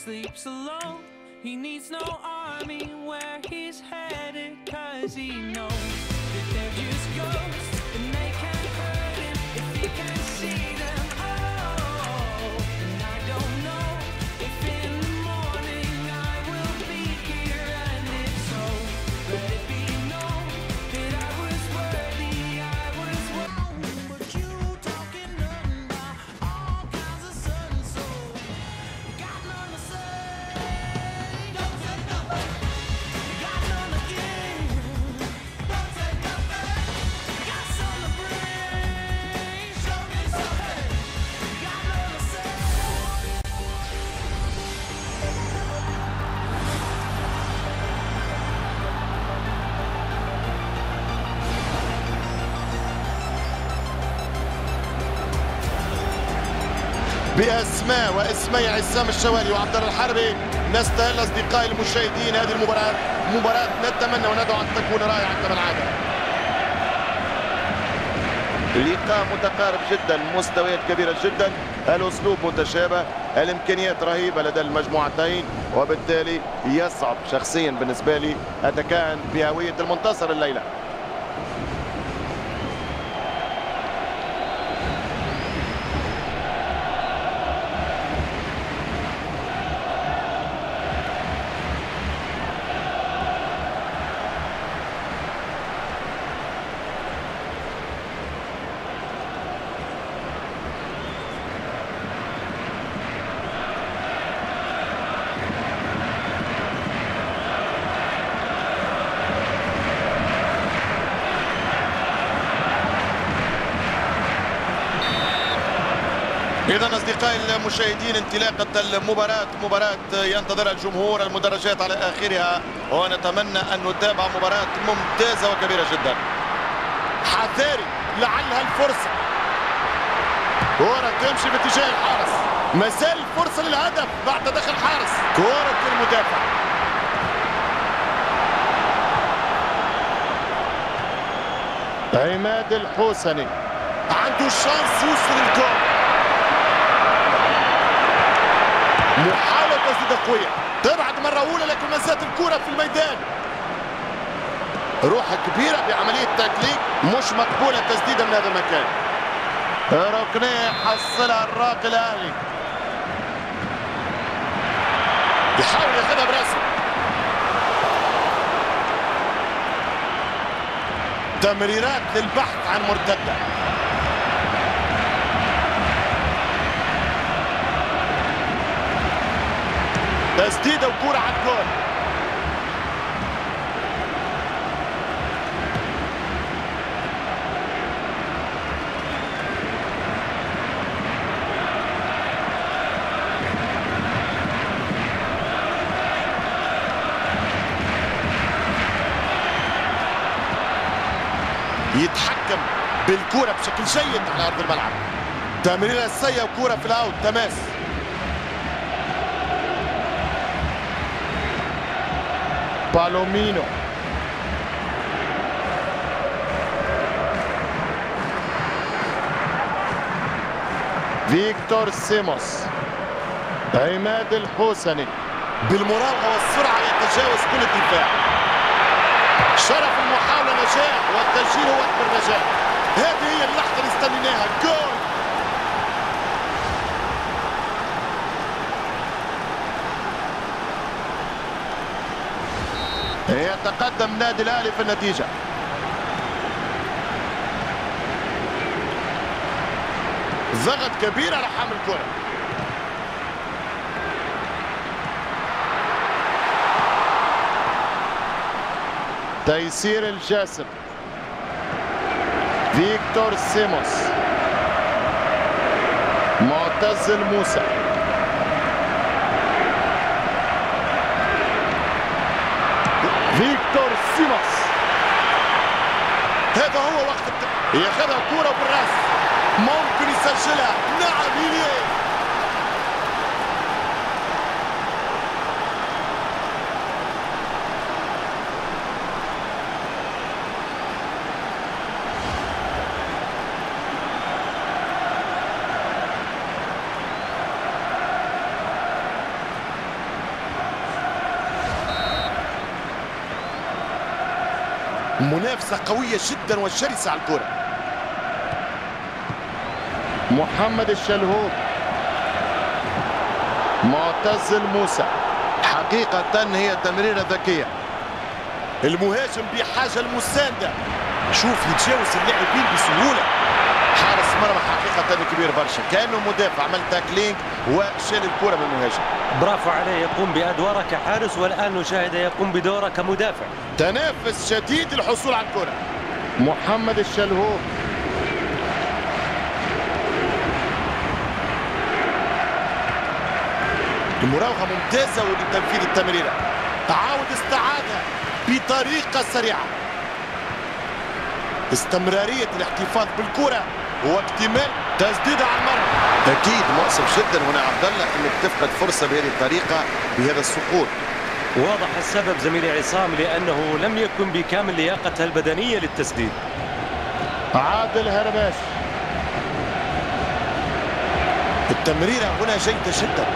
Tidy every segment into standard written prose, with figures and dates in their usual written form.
sleeps alone. He needs no army where he's headed, 'cause he knows that they're just ghosts and they can't hurt him if he can see them. Oh, and I don't know if in the morning I will be here, and if so, let it be known that I was worthy, I was wrong. But you talking about all kinds of sudden soul. You got none to say, don't say nothing. You got none to give, don't say nothing. You got something to bring, show me something. You got none to say. بأسماء واسمي عصام الشوالي وعبد الله الحربي نستهل أصدقائي المشاهدين هذه المباراة، مباراة نتمنى وندعو أن تكون رائعة كما العادة. لقاء متقارب جدا، مستويات كبيرة جدا، الأسلوب متشابه، الإمكانيات رهيبة لدى المجموعتين، وبالتالي يصعب شخصيا بالنسبة لي أتكهن بهوية المنتصر الليلة. إذا أصدقائي المشاهدين انطلاقة المباراة، مباراة ينتظرها الجمهور، المدرجات على آخرها، ونتمنى أن نتابع مباراة ممتازة وكبيرة جدا. حذاري لعلها الفرصة، كرة تمشي باتجاه الحارس، ما زال الفرصة للهدف بعد تدخل الحارس، كرة المدافع. عماد الحوسني عنده شانس يوصل الجول، محاولة تسديدة قوية، تبعد مرة أولى لكن ما زالت الكرة في الميدان. روح كبيرة بعملية تكليك، مش مقبولة تسديدة من هذا المكان. ركنية حصلها الراقي الأهلي، يحاول ياخذها براسه. تمريرات للبحث عن مرتدة. تسديدة وكرة على الجول. يتحكم بالكرة بشكل جيد على أرض الملعب. تمريرة سيئة وكرة في الأوت، تماس. بالومينو، فيكتور سيموس، عماد الحوسني بالمراوغة والسرعة يتجاوز كل الدفاع. شرف المحاولة نجاح، والتسجيل هو أكبر نجاح. هذه هي اللحظة اللي استنيناها، جول. يتقدم النادي الأهلي في النتيجة. ضغط كبير على حامل الكرة. تيسير الجاسم، فيكتور سيموس، معتز الموسى، فيكتور سيموس. هذا هو وقت ياخذها كرة بالراس، ممكن يسجلها. نعم إليه. منافسة قوية جدا وشرسة على الكرة. محمد الشلهوب، معتز الموسى. حقيقة هي تمريرة ذكية. المهاجم بحاجة المساندة. شوف يتجاوز اللاعبين بسهولة. حارس مرمى حقيقة كبير برشا، كأنه مدافع، عمل تاكلينج وشال الكرة من المهاجم. برافو عليه، يقوم بأدواره كحارس والآن نشاهده يقوم بدوره كمدافع. تنافس شديد الحصول على الكرة. محمد الشلهوب، المراوغة ممتازة ولتنفيذ التمريرة. عاود استعادها بطريقة سريعة. استمرارية الاحتفاظ بالكرة واكتمال تسديدة على المرمى. أكيد مؤسف جدا هنا عبد الله أنك تفقد فرصة بهذه الطريقة بهذا السقوط. واضح السبب زميلي عصام، لأنه لم يكن بكامل لياقته البدنية للتسديد. عادل هرباش، التمريرة هنا جيدة جدا.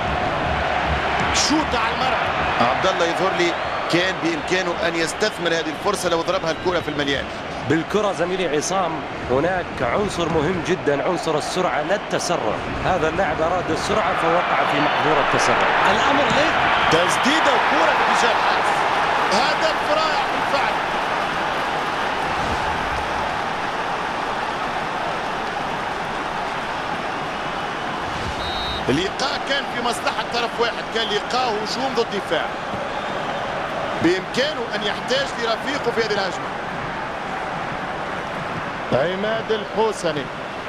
شوط على المرمى. عبد الله يظهر لي كان بإمكانه أن يستثمر هذه الفرصة لو ضربها الكرة في المليان. بالكرة زميلي عصام هناك عنصر مهم جدا، عنصر السرعة لا التسرع. هذا اللاعب أراد السرعة فوقع في محظور التسرع. الأمر ليه تسديدة وكرة باتجاه الحارس. هدف رائع بالفعل. اللقاء كان في مصلحة طرف واحد، كان لقاء هجوم ضد دفاع. بإمكانه أن يحتاج لرفيقه في هذه الهجمة. عماد الحوسني،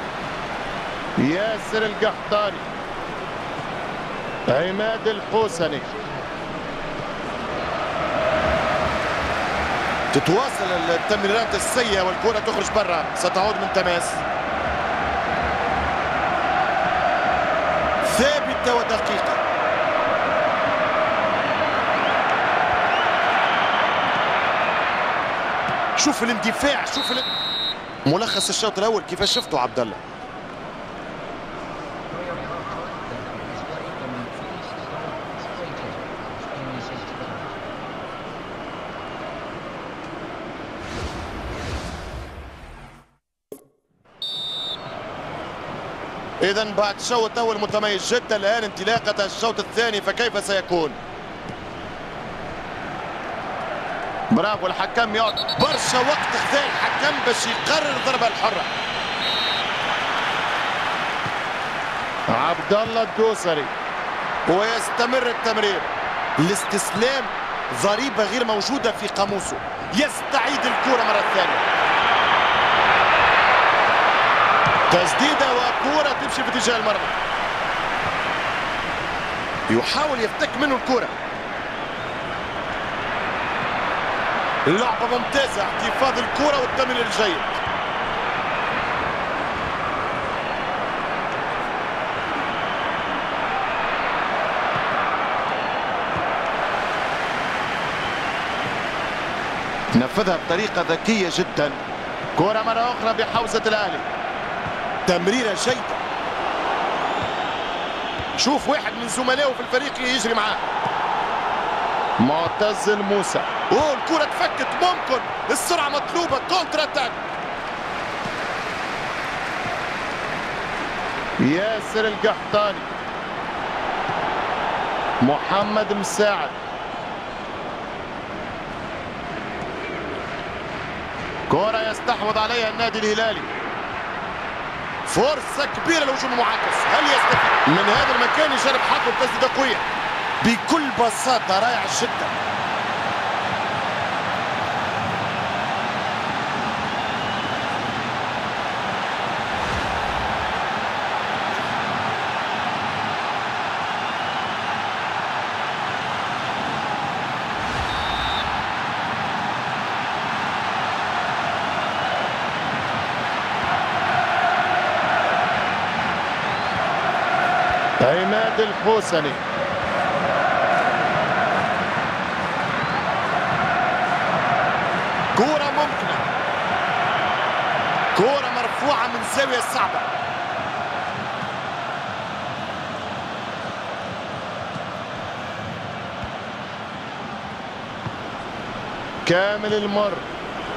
ياسر القحطاني، عماد الحوسني. تتواصل التمريرات السيئة والكرة تخرج برا، ستعود من تماس. ثابتة ودقيقة. شوف الاندفاع، شوف ملخص الشوط الاول كيفاش شفته عبد الله. اذا بعد شوط اول متميز جدا، الان انطلاقة الشوط الثاني فكيف سيكون؟ برافو الحكم، يقعد برشا وقت خذا الحكم باش يقرر الضربة الحرة. عبد الله الدوسري، ويستمر التمرير. الاستسلام ضريبة غير موجودة في قاموسه. يستعيد الكرة مرة ثانية. تسديدة وكرة تمشي في اتجاه المرمى. يحاول يفتك منه الكرة. اللعبة ممتازة، احتفاظ الكرة والتمرير الجيد. نفذها بطريقة ذكية جدا. كرة مرة أخرى بحوزة الأهلي. تمريرة جيدة. شوف واحد من زملائه في الفريق يجري معاه. معتز الموسى، الكرة تفكت، ممكن السرعة مطلوبة، كونتر اتاك. ياسر القحطاني، محمد مساعد، كرة يستحوذ عليها النادي الهلالي. فرصة كبيرة للهجوم المعاكس، هل يستفيد من هذا المكان؟ يجرب حظه بتسديدة قوية بكل بساطة، رائع جدا. عماد الحوسني، كرة ممكنة، كرة مرفوعة من زاوية صعبة. كامل المر،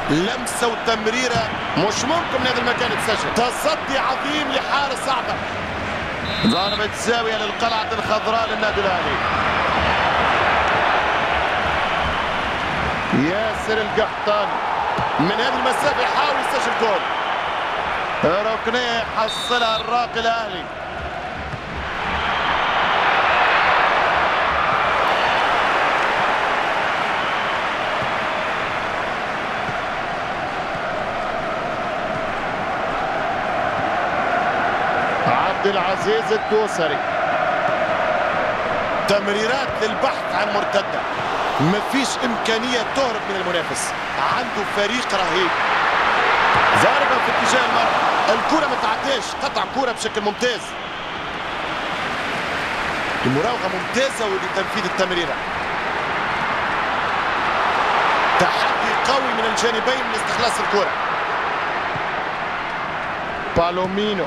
لمسه وتمريره مش ممكن من هذا المكان تسجل. تصدي عظيم لحارس اعظم. ضربه زاويه للقلعه الخضراء للنادي الاهلي. ياسر القحطاني من هذه المسافه يحاول يسجل جول. ركنيه حصلها الراقي الاهلي. عبد العزيز الدوسري. تمريرات للبحث عن مرتده، مفيش امكانيه تهرب من المنافس، عنده فريق رهيب. ضربه في اتجاه المرمى، الكره ما تعداش، قطع كره بشكل ممتاز. المراوغه ممتازه ولتنفيذ التمريره. تحدي قوي من الجانبين من استخلاص الكره. بالومينو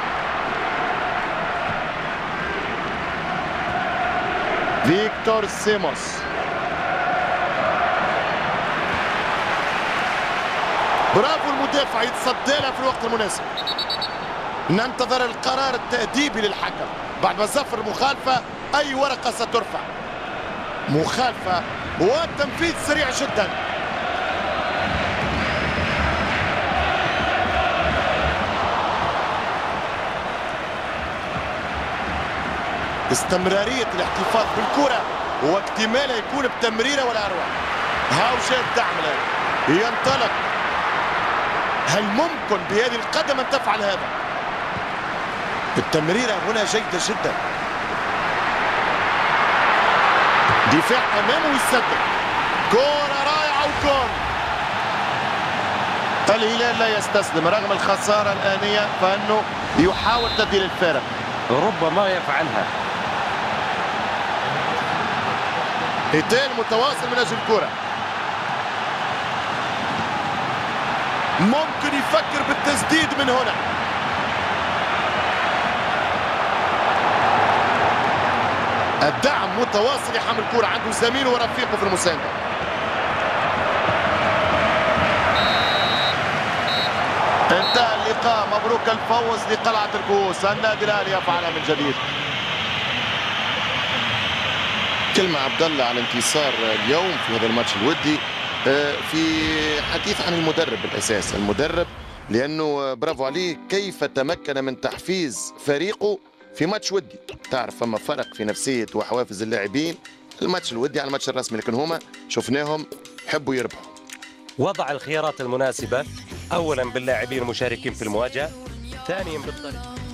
فيكتور سيموس. برافو المدافع يتصدى لها في الوقت المناسب. ننتظر القرار التأديبي للحكم بعد ما زفر المخالفة. أي ورقة سترفع. مخالفة والتنفيذ سريع جدا. استمرارية الاحتفاظ بالكرة واكتمالها يكون بتمريرة ولا أروع. هاوشة الدعم الآن ينطلق. هل ممكن بهذه القدم أن تفعل هذا؟ التمريرة هنا جيدة جدا. دفاع أمامه يسدد. كرة رائعة وجول. الهلال لا يستسلم رغم الخسارة الآنية، فإنه يحاول تبديل الفارق. ربما يفعلها. قتال متواصل من اجل الكره. ممكن يفكر بالتسديد من هنا. الدعم متواصل يحمل الكره، عنده زميله ورفيقه في المسانده. انتهى اللقاء، مبروك الفوز لقلعه الكؤوس. النادي الاهلي يفعلها من جديد. كلمة عبد الله على انتصار اليوم في هذا الماتش الودي. في حديث عن المدرب بالاساس، المدرب لانه برافو عليه كيف تمكن من تحفيز فريقه في ماتش ودي. تعرف فما فرق في نفسية وحوافز اللاعبين الماتش الودي عن الماتش الرسمي، لكن هما شفناهم حبوا يربحوا. وضع الخيارات المناسبة، أولا باللاعبين المشاركين في المواجهة، ثانيا بالطريقة.